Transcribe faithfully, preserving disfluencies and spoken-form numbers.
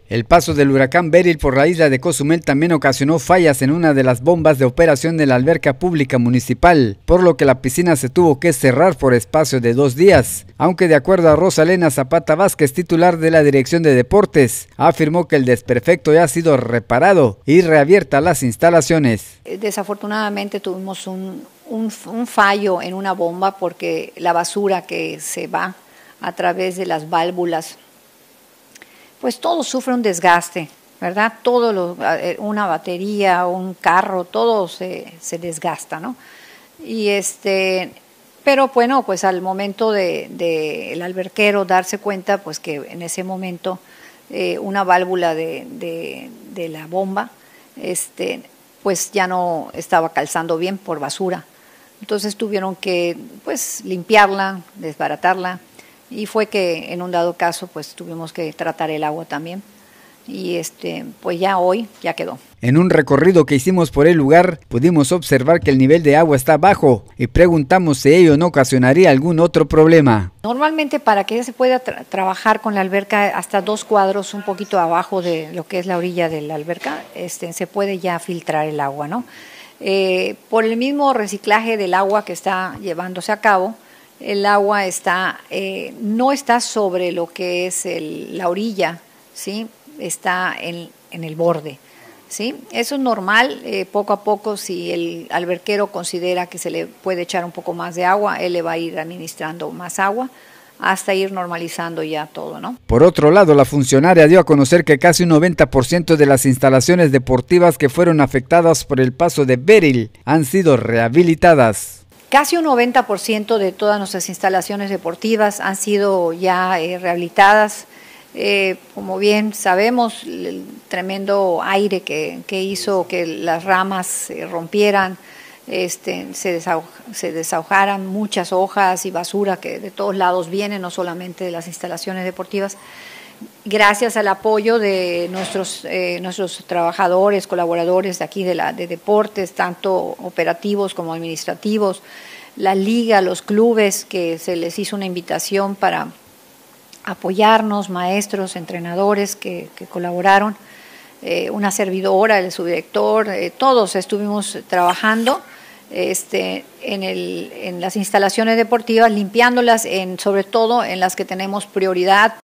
El paso del huracán Beryl por la isla de Cozumel también ocasionó fallas en una de las bombas de operación de la alberca pública municipal, por lo que la piscina se tuvo que cerrar por espacio de dos días, aunque de acuerdo a Rosalena Zapata Vázquez, titular de la Dirección de Deportes, afirmó que el desperfecto ya ha sido reparado y reabierta las instalaciones. Desafortunadamente tuvimos un, un, un fallo en una bomba porque la basura que se va a través de las válvulas, pues todo sufre un desgaste, ¿verdad? Todo, lo, una batería, un carro, todo se, se desgasta, ¿no? Y este, pero bueno, pues al momento de, de el alberquero darse cuenta, pues que en ese momento eh, una válvula de, de, de la bomba, este, pues ya no estaba calzando bien por basura. Entonces tuvieron que, pues, limpiarla, desbaratarla. Y fue que en un dado caso pues tuvimos que tratar el agua también y este pues ya hoy ya quedó. En un recorrido que hicimos por el lugar pudimos observar que el nivel de agua está bajo y preguntamos si ello no ocasionaría algún otro problema. Normalmente para que se pueda tra trabajar con la alberca hasta dos cuadros un poquito abajo de lo que es la orilla de la alberca, este, se puede ya filtrar el agua, ¿no? Eh, por el mismo reciclaje del agua que está llevándose a cabo, el agua está, eh, no está sobre lo que es el, la orilla, ¿sí? Está en, en el borde, ¿sí? Eso es normal, eh, poco a poco si el alberquero considera que se le puede echar un poco más de agua, él le va a ir administrando más agua hasta ir normalizando ya todo, ¿no? Por otro lado, la funcionaria dio a conocer que casi un noventa por ciento de las instalaciones deportivas que fueron afectadas por el paso de Beryl han sido rehabilitadas. Casi un noventa por ciento de todas nuestras instalaciones deportivas han sido ya eh, rehabilitadas. Eh, como bien sabemos, el tremendo aire que, que hizo que las ramas se rompieran, este, se, desahog, se desahogaran muchas hojas y basura que de todos lados viene, no solamente de las instalaciones deportivas. Gracias al apoyo de nuestros, eh, nuestros trabajadores, colaboradores de aquí de, la, de deportes, tanto operativos como administrativos, la liga, los clubes, que se les hizo una invitación para apoyarnos, maestros, entrenadores que, que colaboraron, eh, una servidora, el subdirector, eh, todos estuvimos trabajando este, en, el, en las instalaciones deportivas, limpiándolas, en, sobre todo en las que tenemos prioridad.